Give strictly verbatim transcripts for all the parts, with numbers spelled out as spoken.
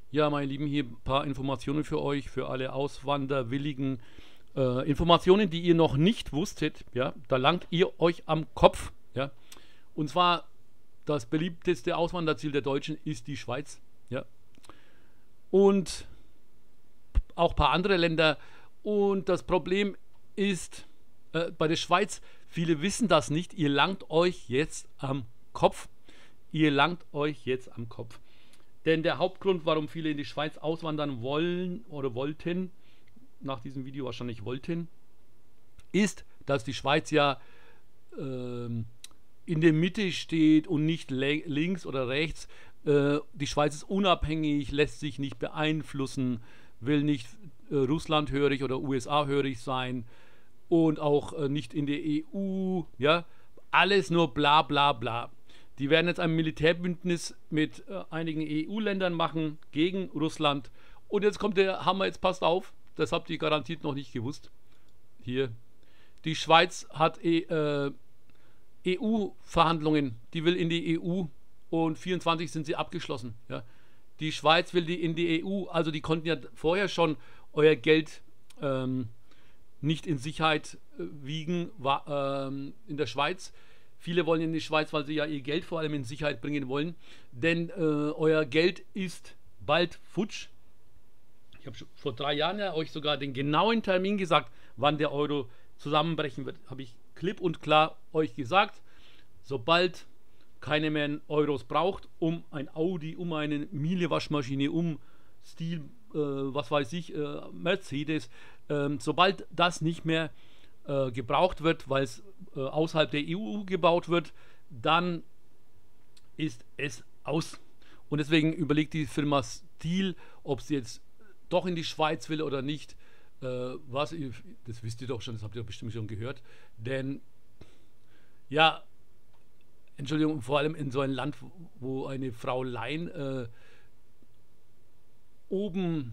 Ja, meine Lieben, hier ein paar Informationen für euch, für alle Auswanderwilligen. Äh, Informationen, die ihr noch nicht wusstet, ja, da langt ihr euch am Kopf, ja. Und zwar das beliebteste Auswanderziel der Deutschen ist die Schweiz, ja. Und auch ein paar andere Länder. Und das Problem ist äh, bei der Schweiz, viele wissen das nicht, ihr langt euch jetzt am Kopf. Ihr langt euch jetzt am Kopf. Denn der Hauptgrund, warum viele in die Schweiz auswandern wollen oder wollten, nach diesem Video wahrscheinlich wollten, ist, dass die Schweiz ja ähm, in der Mitte steht und nicht links oder rechts. Äh, die Schweiz ist unabhängig, lässt sich nicht beeinflussen, will nicht äh, Russlandhörig oder U S A-hörig sein und auch äh, nicht in der E U. Ja? Alles nur bla bla bla. Die werden jetzt ein Militärbündnis mit äh, einigen E U-Ländern machen gegen Russland. Und jetzt kommt der Hammer, jetzt passt auf, das habt ihr garantiert noch nicht gewusst. Hier, die Schweiz hat e, äh, E U-Verhandlungen, die will in die E U und vierundzwanzig sind sie abgeschlossen. Ja. Die Schweiz will die in die E U, also die konnten ja vorher schon euer Geld ähm, nicht in Sicherheit äh, wiegen war, ähm, in der Schweiz. Viele wollen in die Schweiz, weil sie ja ihr Geld vor allem in Sicherheit bringen wollen. Denn äh, euer Geld ist bald futsch. Ich habe vor drei Jahren ja euch sogar den genauen Termin gesagt, wann der Euro zusammenbrechen wird. Habe ich klipp und klar euch gesagt. Sobald keine mehr Euros braucht, um ein Audi, um eine Miele-Waschmaschine, um Stil, äh, was weiß ich, äh, Mercedes, äh, sobald das nicht mehr äh, gebraucht wird, weil es äh, außerhalb der E U gebaut wird, dann ist es aus. Und deswegen überlegt die Firma Stil, ob sie jetzt doch in die Schweiz will oder nicht. Äh, was, das wisst ihr doch schon, das habt ihr bestimmt schon gehört. Denn, ja, Entschuldigung, vor allem in so einem Land, wo eine Frau Leyen äh, oben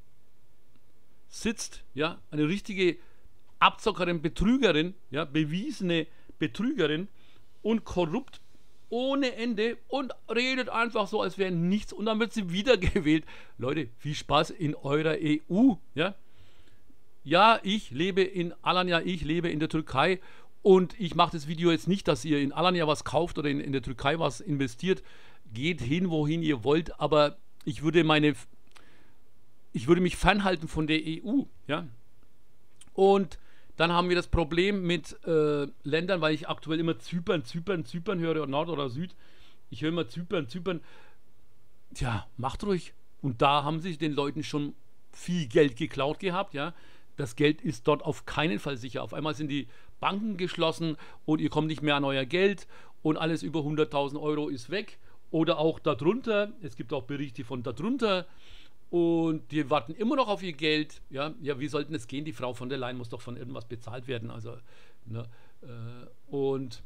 sitzt, ja, eine richtige Abzockerin, Betrügerin, ja, bewiesene Betrügerin und korrupt ohne Ende und redet einfach so, als wäre nichts und dann wird sie wiedergewählt. Leute, viel Spaß in eurer E U, ja. Ja, ich lebe in Alanya, ich lebe in der Türkei und ich mache das Video jetzt nicht, dass ihr in Alanya was kauft oder in, in der Türkei was investiert. Geht hin, wohin ihr wollt, aber ich würde meine, ich würde mich fernhalten von der E U, ja. Und dann haben wir das Problem mit äh, Ländern, weil ich aktuell immer Zypern, Zypern, Zypern höre, Nord oder Süd. Ich höre immer Zypern, Zypern. Tja, macht ruhig. Und da haben sich den Leuten schon viel Geld geklaut gehabt, ja. Das Geld ist dort auf keinen Fall sicher. Auf einmal sind die Banken geschlossen und ihr kommt nicht mehr an euer Geld und alles über hunderttausend Euro ist weg. Oder auch darunter. Es gibt auch Berichte von darunter. Und die warten immer noch auf ihr Geld. Ja, ja, wie sollten es gehen? Die Frau von der Leyen muss doch von irgendwas bezahlt werden. Also, ne, äh, und,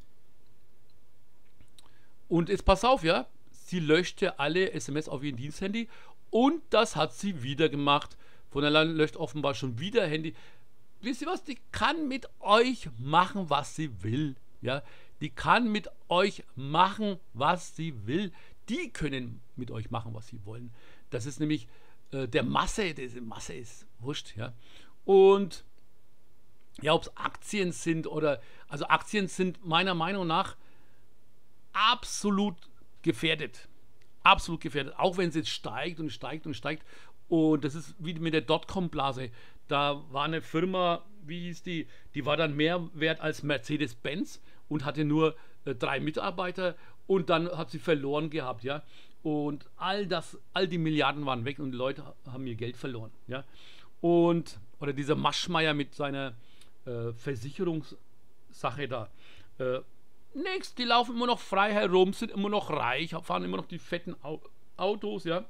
und jetzt pass auf, ja. Sie löschte alle S M S auf ihr Diensthandy und das hat sie wieder gemacht. Von der Leyen löscht offenbar schon wieder Handy. Wisst ihr was? Die kann mit euch machen, was sie will. Ja, die kann mit euch machen, was sie will. Die können mit euch machen, was sie wollen. Das ist nämlich der Masse, diese Masse ist wurscht, ja. Und ja, ob es Aktien sind oder, also Aktien sind meiner Meinung nach absolut gefährdet. Absolut gefährdet. Auch wenn es jetzt steigt und steigt und steigt. Und das ist wie mit der Dotcom-Blase. Da war eine Firma, wie hieß die, die war dann mehr wert als Mercedes-Benz und hatte nur äh, drei Mitarbeiter und dann hat sie verloren gehabt, ja. Und all das, all die Milliarden waren weg und die Leute haben ihr Geld verloren. Ja? Und, oder dieser Maschmeyer mit seiner äh, Versicherungssache da. Äh, nix, die laufen immer noch frei herum, sind immer noch reich, fahren immer noch die fetten Au Autos, ja.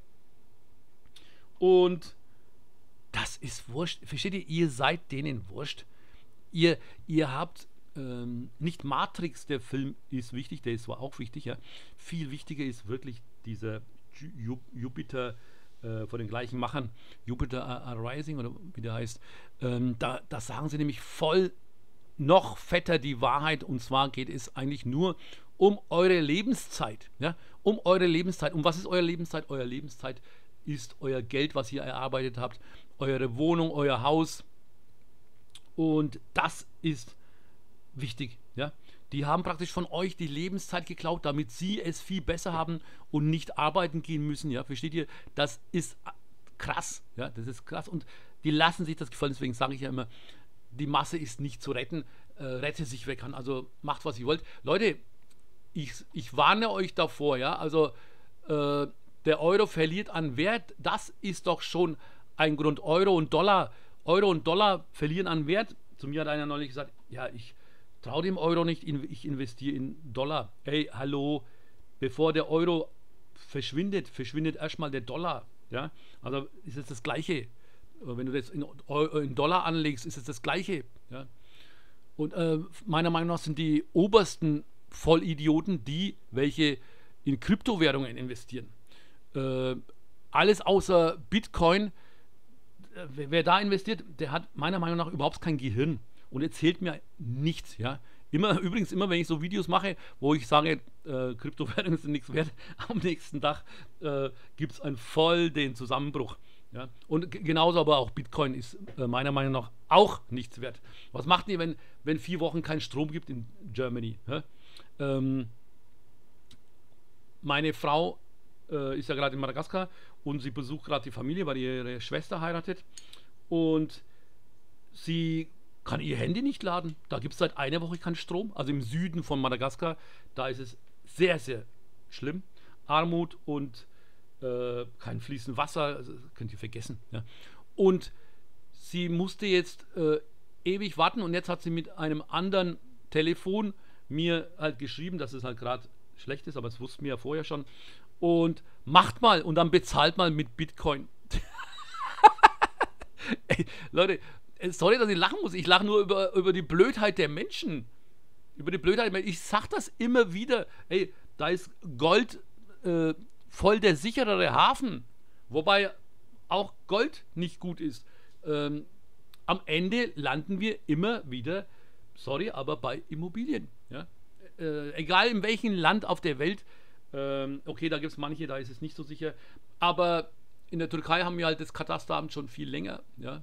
Und das ist wurscht. Versteht ihr? Ihr seid denen wurscht. Ihr, ihr habt ähm, nicht Matrix, der Film ist wichtig, der ist zwar auch wichtig, ja. Viel wichtiger ist wirklich dieser Ju Jupiter äh, von den gleichen Machern, Jupiter Arising oder wie der heißt, ähm, da, da sagen sie nämlich voll noch fetter die Wahrheit und zwar geht es eigentlich nur um eure Lebenszeit, ja, um eure Lebenszeit. Um was ist eure Lebenszeit? Eure Lebenszeit ist euer Geld, was ihr erarbeitet habt, eure Wohnung, euer Haus. Und das ist wichtig. Ja? Die haben praktisch von euch die Lebenszeit geklaut, damit sie es viel besser haben und nicht arbeiten gehen müssen. Ja? Versteht ihr? Das ist krass. Ja? Das ist krass. Und die lassen sich das gefallen. Deswegen sage ich ja immer, die Masse ist nicht zu retten. Äh, rette sich, wer kann. Also macht, was ihr wollt. Leute, ich, ich warne euch davor. Ja? Also äh, der Euro verliert an Wert. Das ist doch schon ein Grund. Euro und Dollar. Euro und Dollar verlieren an Wert. Zu mir hat einer neulich gesagt, ja, ich traue dem Euro nicht, ich investiere in Dollar. Hey, hallo, bevor der Euro verschwindet, verschwindet erstmal der Dollar. Ja? Also ist es das Gleiche. Wenn du das in, in Dollar anlegst, ist es das Gleiche. Ja? Und äh, meiner Meinung nach sind die obersten Vollidioten die, welche in Kryptowährungen investieren. Äh, alles außer Bitcoin, äh, wer da investiert, der hat meiner Meinung nach überhaupt kein Gehirn und erzählt mir nichts. Ja? Immer, übrigens, immer wenn ich so Videos mache, wo ich sage, äh, Kryptowährungen sind nichts wert, am nächsten Tag äh, gibt es einen voll den Zusammenbruch. Ja? Und genauso aber auch Bitcoin ist äh, meiner Meinung nach auch nichts wert. Was macht ihr, wenn, wenn vier Wochen kein Strom gibt in Germany? Ja? Ähm, meine Frau äh, ist ja gerade in Madagaskar und sie besucht gerade die Familie, weil ihre Schwester heiratet. Und sie kann ihr Handy nicht laden. Da gibt es seit einer Woche keinen Strom. Also im Süden von Madagaskar, da ist es sehr, sehr schlimm. Armut und äh, kein fließendes Wasser, also, könnt ihr vergessen. Ja. Und sie musste jetzt äh, ewig warten und jetzt hat sie mit einem anderen Telefon mir halt geschrieben, dass es halt gerade schlecht ist, aber das wussten wir ja vorher schon. Und macht mal und dann bezahlt mal mit Bitcoin. Ey, Leute, sorry, dass ich lachen muss. Ich lache nur über, über die Blödheit der Menschen. Über die Blödheit. Ich sage das immer wieder. Ey, da ist Gold äh, voll der sicherere Hafen. Wobei auch Gold nicht gut ist. Ähm, am Ende landen wir immer wieder, sorry, aber bei Immobilien. Ja? Äh, egal in welchem Land auf der Welt. Ähm, okay, da gibt es manche, da ist es nicht so sicher. Aber in der Türkei haben wir halt das Katasteramt schon viel länger. Ja?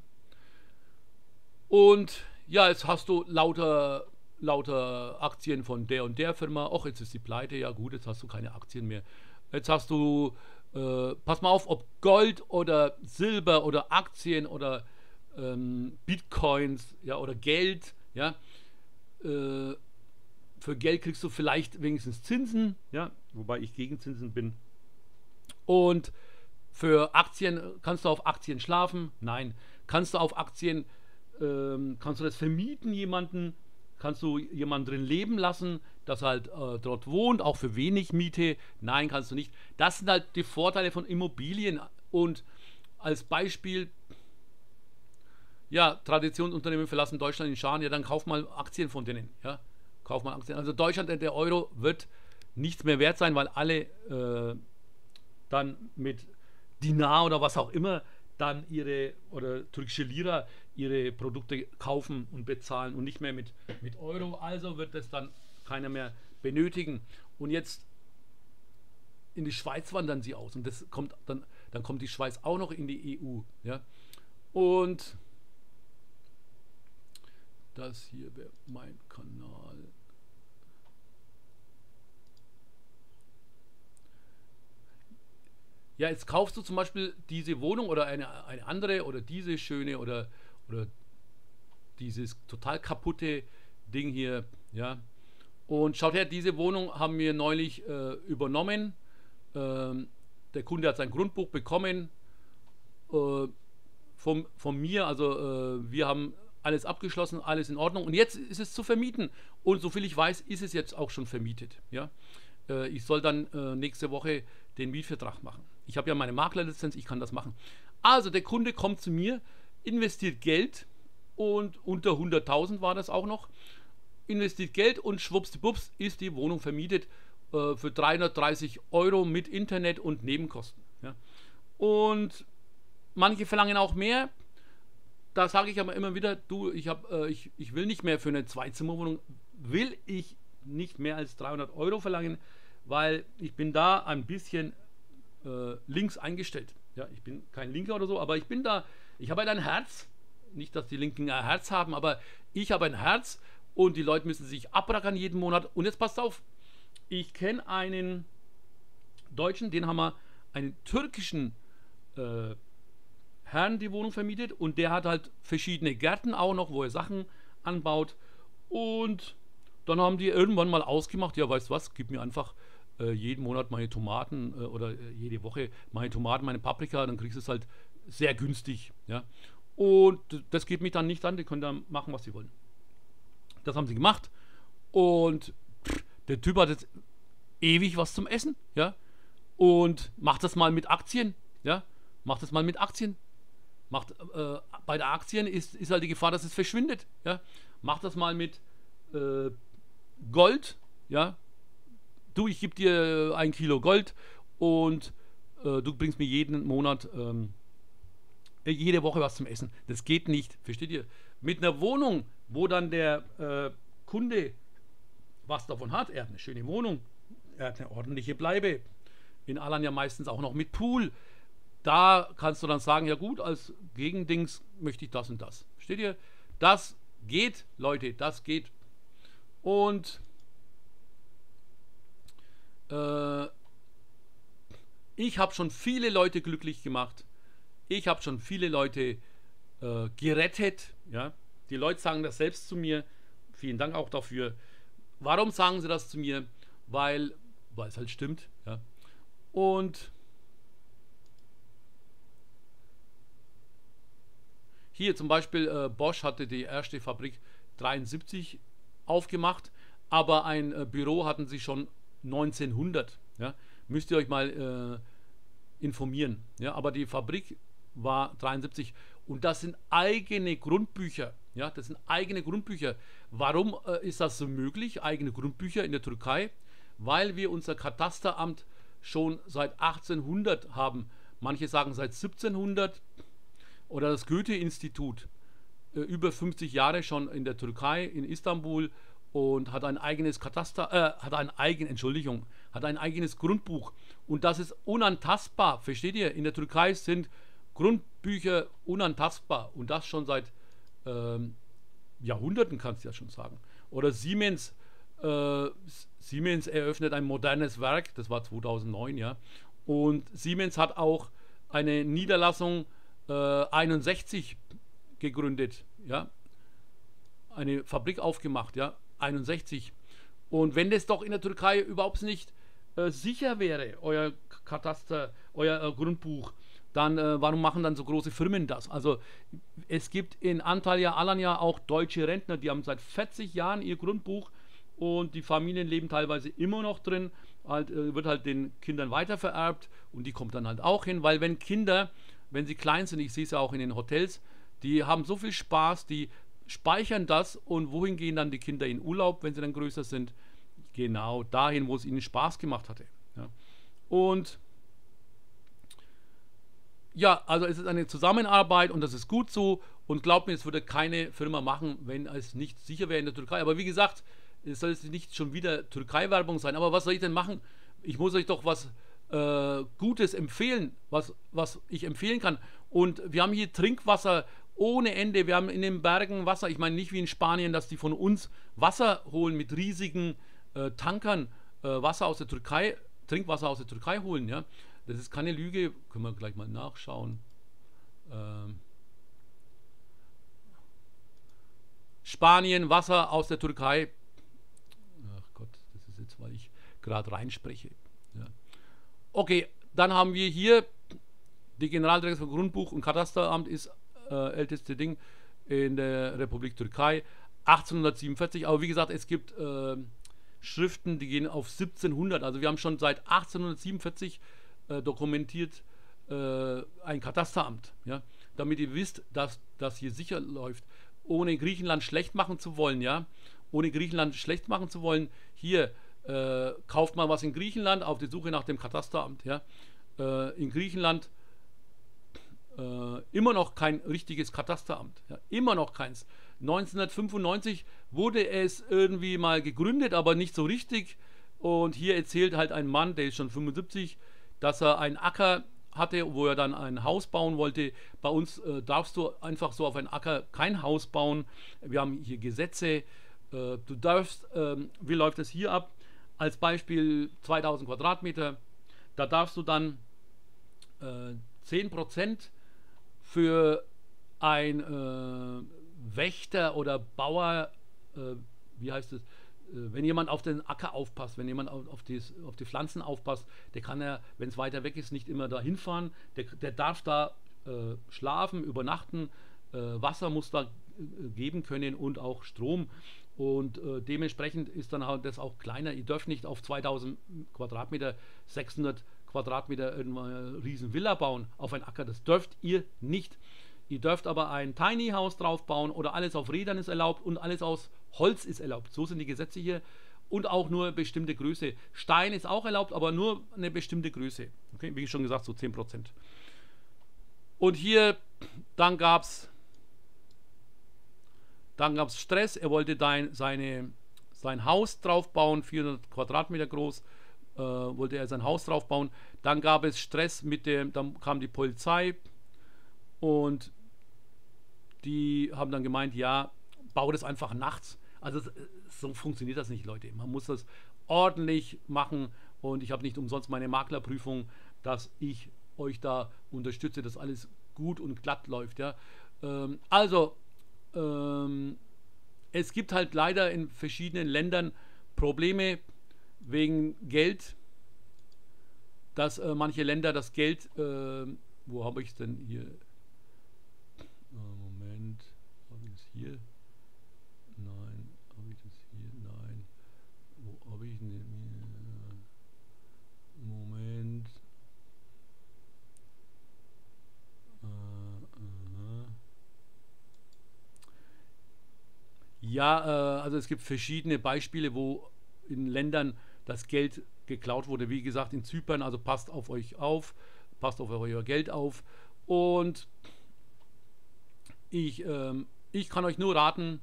Und ja, jetzt hast du lauter, lauter Aktien von der und der Firma. Och, jetzt ist die pleite. Ja gut, jetzt hast du keine Aktien mehr. Jetzt hast du, äh, pass mal auf, ob Gold oder Silber oder Aktien oder ähm, Bitcoins, ja, oder Geld, ja. Äh, für Geld kriegst du vielleicht wenigstens Zinsen, ja, wobei ich gegen Zinsen bin. Und für Aktien, kannst du auf Aktien schlafen? Nein. Kannst du auf Aktien Ähm, kannst du das vermieten jemanden, kannst du jemanden drin leben lassen, das halt äh, dort wohnt, auch für wenig Miete? Nein, kannst du nicht. Das sind halt die Vorteile von Immobilien. Und als Beispiel, ja, Traditionsunternehmen verlassen Deutschland in Scharen, ja, dann kauf mal Aktien von denen, ja, kauf mal Aktien. Also Deutschland, der Euro wird nichts mehr wert sein, weil alle äh, dann mit Dinar oder was auch immer dann ihre, oder türkische Lira, ihre Produkte kaufen und bezahlen und nicht mehr mit, mit Euro. Also wird das dann keiner mehr benötigen. Und jetzt in die Schweiz wandern sie aus und das kommt dann, dann kommt die Schweiz auch noch in die E U. Ja? Und das hier wäre mein Kanal. Ja, jetzt kaufst du zum Beispiel diese Wohnung oder eine, eine andere oder diese schöne oder, oder dieses total kaputte Ding hier, ja. Und schaut her, diese Wohnung haben wir neulich äh, übernommen. Ähm, der Kunde hat sein Grundbuch bekommen äh, von, von mir, also äh, wir haben alles abgeschlossen, alles in Ordnung. Und jetzt ist es zu vermieten. Und soviel ich weiß, ist es jetzt auch schon vermietet, ja. Äh, ich soll dann äh, nächste Woche den Mietvertrag machen. Ich habe ja meine Maklerlizenz, ich kann das machen. Also der Kunde kommt zu mir, investiert Geld und unter hunderttausend war das auch noch, investiert Geld und schwuppsdiwupps ist die Wohnung vermietet äh, für dreihundertdreißig Euro mit Internet und Nebenkosten. Ja. Und manche verlangen auch mehr. Da sage ich aber immer wieder, du, ich, hab, äh, ich, ich will nicht mehr für eine Zweizimmerwohnung, will ich nicht mehr als dreihundert Euro verlangen, weil ich bin da ein bisschen äh, links eingestellt. Ja, ich bin kein Linker oder so, aber ich bin da, ich habe halt ein Herz. Nicht, dass die Linken ein Herz haben, aber ich habe ein Herz und die Leute müssen sich abrackern jeden Monat. Und jetzt passt auf, ich kenne einen Deutschen, den haben wir einen türkischen äh, Herrn die Wohnung vermietet und der hat halt verschiedene Gärten auch noch, wo er Sachen anbaut. Und dann haben die irgendwann mal ausgemacht, ja, weißt du was, gib mir einfach äh, jeden Monat meine Tomaten äh, oder äh, jede Woche meine Tomaten, meine Paprika, dann kriegst du es halt sehr günstig. Ja. Und das geht mich dann nicht an, die können dann machen, was sie wollen. Das haben sie gemacht und pff, der Typ hat jetzt ewig was zum Essen, ja, und macht das mal mit Aktien, ja, macht das mal mit Aktien. Macht, äh, bei den Aktien ist, ist halt die Gefahr, dass es verschwindet. Ja? Macht das mal mit äh, Gold. Ja? Du, ich gebe dir ein Kilo Gold und äh, du bringst mir jeden Monat, ähm, jede Woche was zum Essen. Das geht nicht, versteht ihr? Mit einer Wohnung, wo dann der äh, Kunde was davon hat, er hat eine schöne Wohnung, er hat eine ordentliche Bleibe. In Alanya meistens auch noch mit Pool. Da kannst du dann sagen, ja gut, als Gegendings möchte ich das und das. Versteht ihr? Das geht, Leute, das geht. Und äh, ich habe schon viele Leute glücklich gemacht. Ich habe schon viele Leute äh, gerettet. Ja? Die Leute sagen das selbst zu mir. Vielen Dank auch dafür. Warum sagen sie das zu mir? Weil, weil es halt stimmt. Ja? Und hier zum Beispiel äh, Bosch hatte die erste Fabrik dreiundsiebzig aufgemacht, aber ein äh, Büro hatten sie schon neunzehnhundert. Ja? Müsst ihr euch mal äh, informieren. Ja? Aber die Fabrik war dreiundsiebzig und das sind eigene Grundbücher. Ja? Das sind eigene Grundbücher. Warum äh, ist das so möglich? Eigene Grundbücher in der Türkei? Weil wir unser Katasteramt schon seit achtzehnhundert haben. Manche sagen seit siebzehnhundert. Oder das Goethe-Institut, äh, über fünfzig Jahre schon in der Türkei, in Istanbul und hat ein eigenes Kataster, äh, hat ein eigen, Entschuldigung, hat ein eigenes Grundbuch und das ist unantastbar, versteht ihr? In der Türkei sind Grundbücher unantastbar und das schon seit ähm, Jahrhunderten, kannst du ja schon sagen. Oder Siemens, äh, Siemens eröffnet ein modernes Werk, das war zweitausendneun, ja, und Siemens hat auch eine Niederlassung einundsechzig gegründet, ja, eine Fabrik aufgemacht, ja, einundsechzig. Und wenn das doch in der Türkei überhaupt nicht äh, sicher wäre, euer Kataster, euer äh, Grundbuch, dann äh, warum machen dann so große Firmen das? Also es gibt in Antalya, Alanya auch deutsche Rentner, die haben seit vierzig Jahren ihr Grundbuch und die Familien leben teilweise immer noch drin, halt, äh, wird halt den Kindern weitervererbt und die kommt dann halt auch hin, weil wenn Kinder, wenn sie klein sind, ich sehe es ja auch in den Hotels, die haben so viel Spaß, die speichern das und wohin gehen dann die Kinder in Urlaub, wenn sie dann größer sind? Genau dahin, wo es ihnen Spaß gemacht hatte. Ja. Und ja, also es ist eine Zusammenarbeit und das ist gut so und glaubt mir, es würde keine Firma machen, wenn es nicht sicher wäre in der Türkei. Aber wie gesagt, es soll jetzt nicht schon wieder Türkei-Werbung sein, aber was soll ich denn machen? Ich muss euch doch was äh, Gutes empfehlen, was, was ich empfehlen kann. Und wir haben hier Trinkwasser ohne Ende. Wir haben in den Bergen Wasser. Ich meine nicht wie in Spanien, dass die von uns Wasser holen mit riesigen äh, Tankern, äh, Wasser aus der Türkei, Trinkwasser aus der Türkei holen. Ja? Das ist keine Lüge. Können wir gleich mal nachschauen. Ähm Spanien, Wasser aus der Türkei. Ach Gott, das ist jetzt, weil ich gerade reinspreche. Ja. Okay, dann haben wir hier die Generaldirektion für Grundbuch und Katasteramt ist äh, älteste Ding in der Republik Türkei, achtzehnhundertsiebenundvierzig. Aber wie gesagt, es gibt äh, Schriften, die gehen auf siebzehnhundert. Also wir haben schon seit achtzehnhundertsiebenundvierzig äh, dokumentiert äh, ein Katasteramt. Ja? Damit ihr wisst, dass das hier sicher läuft. Ohne Griechenland schlecht machen zu wollen, ja, ohne Griechenland schlecht machen zu wollen, hier äh, kauft man was in Griechenland auf die Suche nach dem Katasteramt, ja, äh, in Griechenland äh, immer noch kein richtiges Katasteramt, ja, immer noch keins. neunzehnhundertfünfundneunzig wurde es irgendwie mal gegründet, aber nicht so richtig und hier erzählt halt ein Mann, der ist schon fünfundsiebzig, dass er einen Acker hatte, wo er dann ein Haus bauen wollte. Bei uns äh, darfst du einfach so auf einen Acker kein Haus bauen. Wir haben hier Gesetze. Äh, du darfst, ähm, wie läuft es hier ab? Als Beispiel zweitausend Quadratmeter. Da darfst du dann äh, zehn Prozent für ein äh, Wächter oder Bauer, äh, wie heißt es, wenn jemand auf den Acker aufpasst, wenn jemand auf, auf, die, auf die Pflanzen aufpasst, der kann ja, wenn es weiter weg ist, nicht immer da hinfahren. Der, der darf da äh, schlafen, übernachten, äh, Wasser muss da äh, geben können und auch Strom. Und äh, dementsprechend ist dann halt das auch kleiner. Ihr dürft nicht auf zweitausend Quadratmeter, sechshundert Quadratmeter eine riesen Villa bauen auf einen Acker. Das dürft ihr nicht. Ihr dürft aber ein Tiny House drauf bauen oder alles auf Rädern ist erlaubt und alles aus Holz ist erlaubt. So sind die Gesetze hier. Und auch nur eine bestimmte Größe. Stein ist auch erlaubt, aber nur eine bestimmte Größe. Okay, wie schon gesagt, so zehn Prozent. Und hier, dann gab es dann gab's Stress. Er wollte dein, seine, sein Haus drauf bauen, vierhundert Quadratmeter groß. Äh, wollte er sein Haus drauf bauen. Dann gab es Stress mit dem, dann kam die Polizei und die haben dann gemeint, ja, bau das einfach nachts. Also so funktioniert das nicht, Leute. Man muss das ordentlich machen und ich habe nicht umsonst meine Maklerprüfung, dass ich euch da unterstütze, dass alles gut und glatt läuft. Ja. Ähm, also, ähm, es gibt halt leider in verschiedenen Ländern Probleme wegen Geld, dass äh, manche Länder das Geld, äh, wo habe ich es denn hier? Moment, habe ich es hier? Nein, habe ich das hier? Nein. Wo habe ich denn? Moment. Äh, äh. Ja, äh, also es gibt verschiedene Beispiele, wo in Ländern das Geld geklaut wurde. Wie gesagt, in Zypern, also passt auf euch auf, passt auf euer Geld auf. Und ich, ähm, ich kann euch nur raten,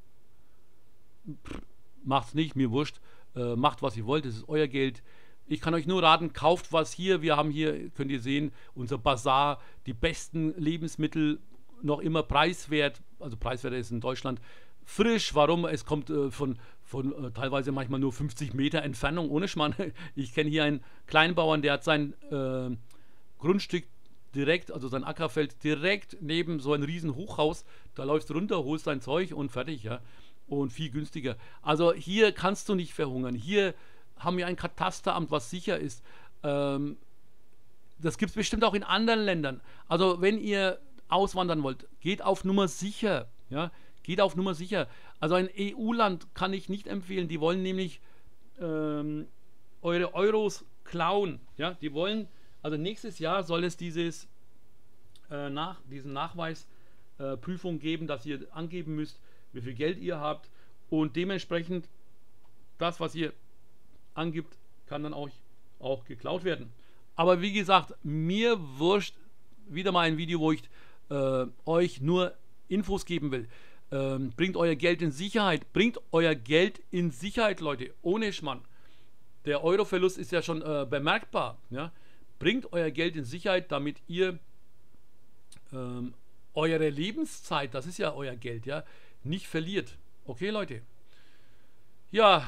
macht's nicht, mir wurscht, äh, macht was ihr wollt, das ist euer Geld. Ich kann euch nur raten, kauft was hier. Wir haben hier, könnt ihr sehen, unser Bazar, die besten Lebensmittel, noch immer preiswert, also preiswert ist in Deutschland, frisch. Warum? Es kommt äh, von, von äh, teilweise manchmal nur fünfzig Meter Entfernung, ohne Schmarrn. Ich kenne hier einen Kleinbauern, der hat sein äh, Grundstück direkt, also sein Ackerfeld direkt neben so ein riesen Hochhaus. Da läufst du runter, holst dein Zeug und fertig, ja. Und viel günstiger. Also hier kannst du nicht verhungern. Hier haben wir ein Katasteramt, was sicher ist. Ähm, das gibt es bestimmt auch in anderen Ländern. Also wenn ihr auswandern wollt, geht auf Nummer sicher. Ja? Geht auf Nummer sicher. Also ein E U-Land kann ich nicht empfehlen. Die wollen nämlich ähm, eure Euros klauen. Ja? Die wollen, also nächstes Jahr soll es dieses, äh, nach, diesen Nachweisprüfung äh, geben, dass ihr angeben müsst, wie viel Geld ihr habt. Und dementsprechend das, was ihr angibt, kann dann auch, auch geklaut werden. Aber wie gesagt, mir wurscht, wieder mal ein Video, wo ich äh, euch nur Infos geben will. Ähm, bringt euer Geld in Sicherheit. Bringt euer Geld in Sicherheit, Leute. Ohne Schmarrn. Der Euroverlust ist ja schon äh, bemerkbar. Ja? Bringt euer Geld in Sicherheit, damit ihr ähm, eure Lebenszeit, das ist ja euer Geld, ja, nicht verliert. Okay, Leute. Ja.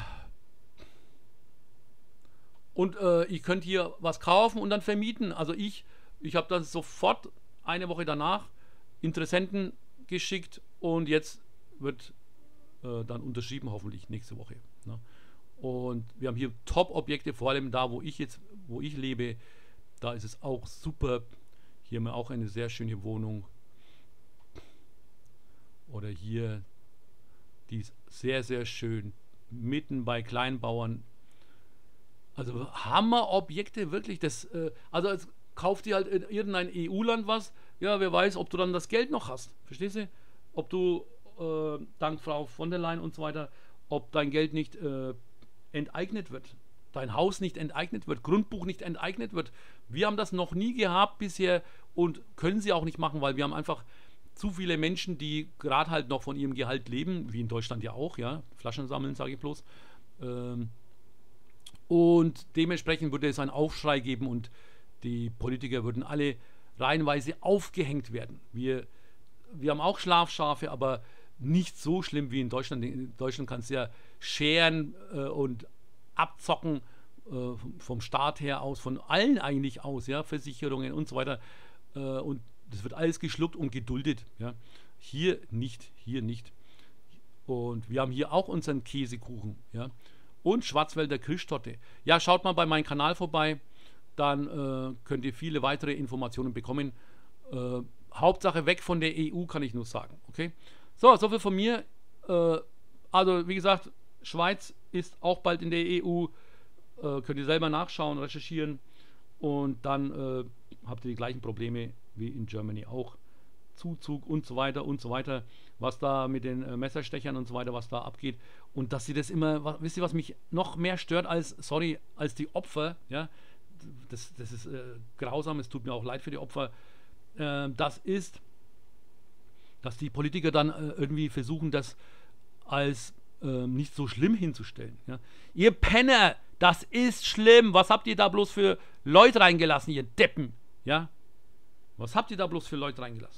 Und äh, ihr könnt hier was kaufen und dann vermieten. Also ich, ich habe das sofort eine Woche danach Interessenten geschickt und jetzt wird äh, dann unterschrieben, hoffentlich nächste Woche. Ne? Und wir haben hier Top-Objekte, vor allem da, wo ich jetzt, wo ich lebe, da ist es auch super. Hier haben wir auch eine sehr schöne Wohnung. Oder hier, die ist sehr, sehr schön, mitten bei Kleinbauern. Also Hammerobjekte, wirklich. Das, äh, also es kauft dir halt in irgendein E U-Land was, ja, wer weiß, ob du dann das Geld noch hast. Verstehst du? Ob du, äh, dank Frau von der Leyen und so weiter, ob dein Geld nicht äh, enteignet wird. Dein Haus nicht enteignet wird, Grundbuch nicht enteignet wird. Wir haben das noch nie gehabt bisher und können sie auch nicht machen, weil wir haben einfach zu viele Menschen, die gerade halt noch von ihrem Gehalt leben, wie in Deutschland ja auch, ja, Flaschen sammeln, sage ich bloß. Ähm, und dementsprechend würde es einen Aufschrei geben und die Politiker würden alle reihenweise aufgehängt werden. Wir, wir haben auch Schlafschafe, aber nicht so schlimm wie in Deutschland. In Deutschland kannst du ja scheren äh, und abzocken äh, vom Staat her aus, von allen eigentlich aus, ja, Versicherungen und so weiter. Äh, und das wird alles geschluckt und geduldet. Ja. Hier nicht, hier nicht. Und wir haben hier auch unseren Käsekuchen, ja, und Schwarzwälder Kirschtorte. Ja, schaut mal bei meinem Kanal vorbei, dann äh, könnt ihr viele weitere Informationen bekommen. Äh, Hauptsache weg von der E U, kann ich nur sagen, okay? So, soviel von mir. Äh, also, wie gesagt, Schweiz ist auch bald in der E U. Äh, könnt ihr selber nachschauen, recherchieren. Und dann äh, habt ihr die gleichen Probleme wie in Germany auch. Zuzug und so weiter und so weiter, was da mit den äh, Messerstechern und so weiter, was da abgeht. Und dass sie das immer, was, wisst ihr, was mich noch mehr stört als, sorry, als die Opfer, ja, das, das ist äh, grausam, es tut mir auch leid für die Opfer, äh, das ist, dass die Politiker dann äh, irgendwie versuchen, das als äh, nicht so schlimm hinzustellen. Ja. Ihr Penner, das ist schlimm, was habt ihr da bloß für Leute reingelassen, ihr Deppen, ja? Was habt ihr da bloß für Leute reingelassen?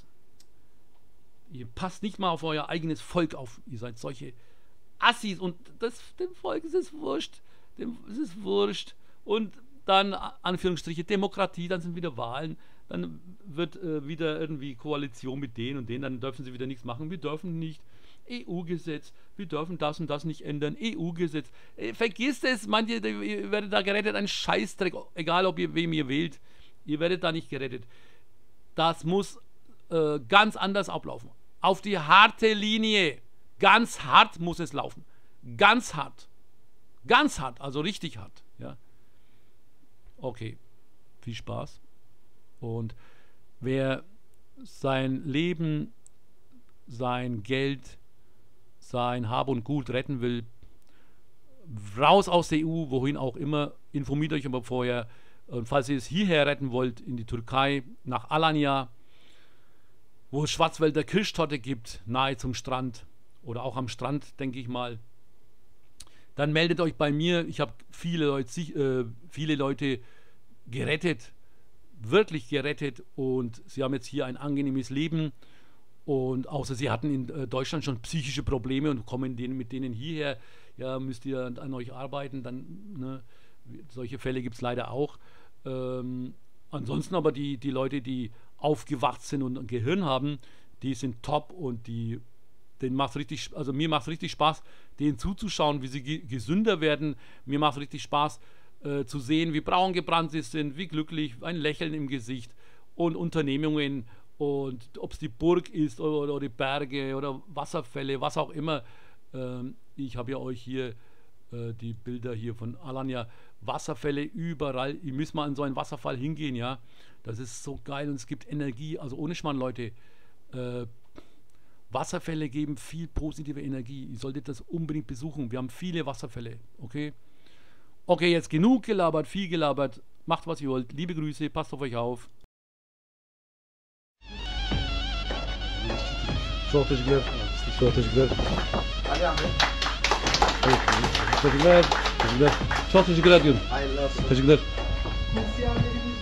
Ihr passt nicht mal auf euer eigenes Volk auf. Ihr seid solche Assis und das, dem Volk ist es wurscht. Dem ist es wurscht. Und dann, Anführungsstriche, Demokratie, dann sind wieder Wahlen. Dann wird äh, wieder irgendwie Koalition mit denen und denen. Dann dürfen sie wieder nichts machen. Wir dürfen nicht. E U-Gesetz. Wir dürfen das und das nicht ändern. E U-Gesetz. Äh, vergisst es, manche, ihr werdet da gerettet. Ein Scheißdreck. Egal, ob ihr wem ihr wählt. Ihr werdet da nicht gerettet. Das muss äh, ganz anders ablaufen. Auf die harte Linie. Ganz hart muss es laufen. Ganz hart. Ganz hart, also richtig hart. Ja. Okay, viel Spaß. Und wer sein Leben, sein Geld, sein Hab und Gut retten will, raus aus der E U, wohin auch immer, informiert euch aber vorher. Und falls ihr es hierher retten wollt, in die Türkei, nach Alanya, wo es Schwarzwälder Kirschtorte gibt, nahe zum Strand oder auch am Strand, denke ich mal, dann meldet euch bei mir. Ich habe viele Leute, äh, viele Leute gerettet, wirklich gerettet, und sie haben jetzt hier ein angenehmes Leben, und außer sie hatten in äh, Deutschland schon psychische Probleme und kommen denen, mit denen hierher, ja, müsst ihr an, an euch arbeiten, dann, ne, solche Fälle gibt es leider auch. Ähm, ansonsten aber die, die Leute, die aufgewacht sind und ein Gehirn haben, die sind top, und die, denen macht's richtig, also mir macht es richtig Spaß, denen zuzuschauen, wie sie ge gesünder werden. Mir macht es richtig Spaß äh, zu sehen, wie braun gebrannt sie sind, wie glücklich, ein Lächeln im Gesicht, und Unternehmungen, und ob es die Burg ist oder, oder die Berge oder Wasserfälle, was auch immer. Ähm, ich habe ja euch hier äh, die Bilder hier von Alanya, Wasserfälle überall. Ihr müsst mal in so einen Wasserfall hingehen, ja. Das ist so geil, und es gibt Energie, also ohne Schmarrn, Leute. Äh, Wasserfälle geben viel positive Energie. Ihr solltet das unbedingt besuchen. Wir haben viele Wasserfälle, okay? Okay, jetzt genug gelabert, viel gelabert. Macht, was ihr wollt. Liebe Grüße, passt auf euch auf. Çok teşekkürler. Çok teşekkürler. Teşekkürler. Teşekkürler. Çok teşekkürler diyorum. Hayırlı olsun. Teşekkürler. Misyonerimiz